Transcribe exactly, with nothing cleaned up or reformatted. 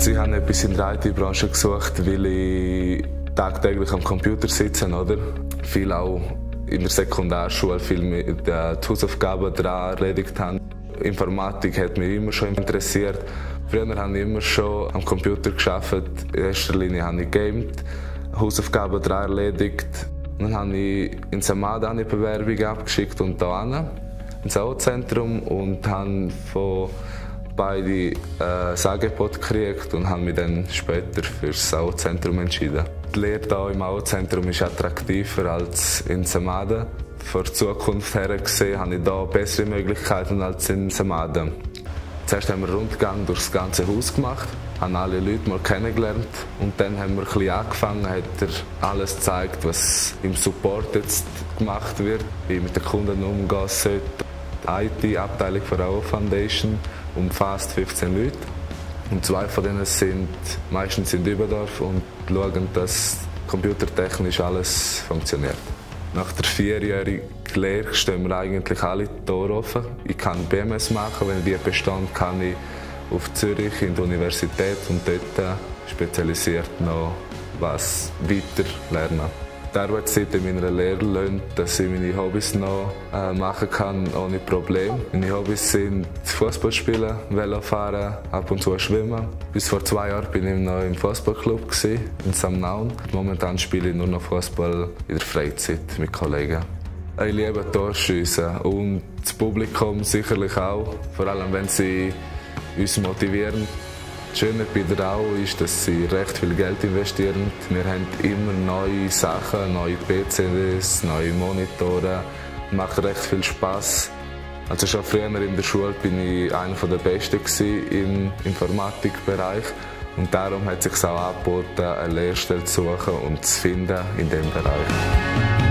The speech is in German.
Also ich habe etwas in der I T-Branche gesucht, weil ich tagtäglich am Computer sitze, oder? Viel auch in der Sekundarschule, viel mit den Hausaufgaben daran erledigt habe. Informatik hat mich immer schon interessiert. Früher habe ich immer schon am Computer gearbeitet. In erster Linie habe ich gegamed, Hausaufgaben daran erledigt. Dann habe ich in Samada eine Bewerbung abgeschickt und hier ins A O-Zentrum und habe von beiden äh, das Angebot gekriegt und habe mich dann später für das A O-Zentrum entschieden. Die Lehre hier im A O-Zentrum ist attraktiver als in Samada. Für die Zukunft her gesehen habe ich hier bessere Möglichkeiten als in Samada. Zuerst haben wir einen Rundgang durch das ganze Haus gemacht, haben alle Leute mal kennengelernt und dann haben wir ein bisschen angefangen, hat er alles gezeigt, was im Support jetzt gemacht wird, wie mit den Kunden umgehen sollte. Die I T-Abteilung von der A O Foundation umfasst fünfzehn Leute und zwei von denen sind meistens in Dübendorf und schauen, dass computertechnisch alles funktioniert. Nach der vierjährigen Lehre stehen wir eigentlich alle Tore offen. Ich kann B M S machen, wenn ich die bestehe, kann ich auf Zürich in die Universität und dort spezialisiert noch was weiter lernen. Die Arbeitszeit in meiner Lehre lernt, dass ich meine Hobbys noch äh, machen kann ohne Probleme. Meine Hobbys sind Fußball spielen, Velofahren, ab und zu schwimmen. Bis vor zwei Jahren war ich noch im Fußballclub in Samnaun. Momentan spiele ich nur noch Fußball in der Freizeit mit Kollegen. Ich liebe Torschüsse und das Publikum sicherlich auch, vor allem wenn sie uns motivieren. Das Schöne bei der A O ist, dass sie recht viel Geld investieren. Wir haben immer neue Sachen, neue P C Ds, neue Monitore. Macht recht viel Spass. Also schon früher in der Schule bin ich einer der Besten im Informatikbereich. Und darum hat es sich auch angeboten, eine Lehrstelle zu suchen und zu finden in diesem Bereich.